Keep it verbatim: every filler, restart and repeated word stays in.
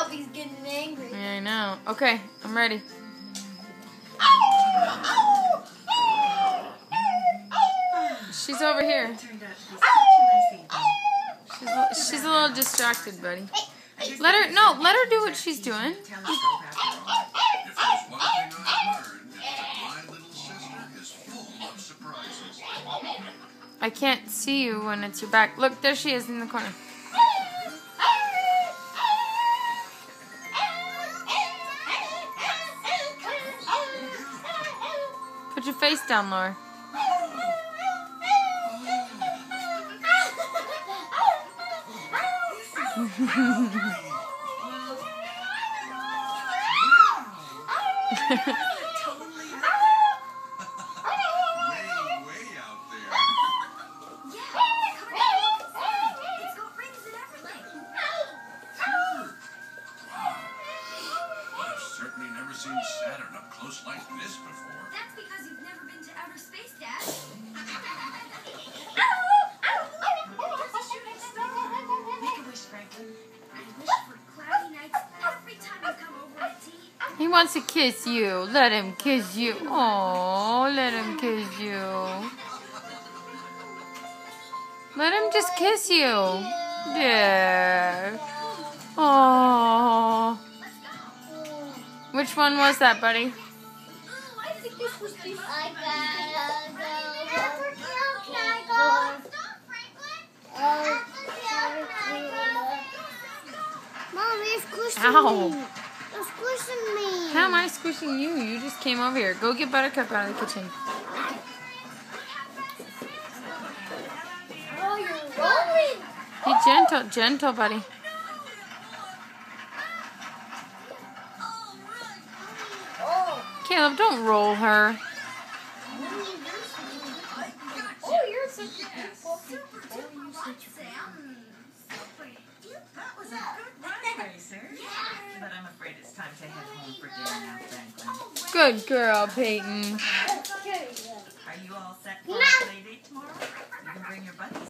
he's getting angry. Yeah, I know. Okay, I'm ready. She's over here. She's she's a little distracted, buddy. Let her no, let her do what she's doing. I can't see you when it's your back. Look, there she is in the corner. Put your face down, Laura. Never seen Saturn up close like this before. That's because you've never been to outer space, Dad. Make a wish, Franklin. I wish for cloudy nights every time you come over to tea. He wants to kiss you. Let him kiss you. Oh, let him kiss you. Let him just kiss you. There. Oh. Which one was that, buddy? I think this was this. I gotta go. Mom, you're squishing Ow. me. You're squishing me. How am I squishing you? You just came over here. Go get Buttercup out of the kitchen. Oh, you're rolling. Be gentle, gentle, buddy. Kaelob, don't roll her. Oh, you're such a cute puppy. Oh, you're such a That was a good run, Racer. But I'm afraid it's time to head home for dinner now, Franklin. Good girl, Peyton. Are you all set for a play date tomorrow? You can bring your buddies.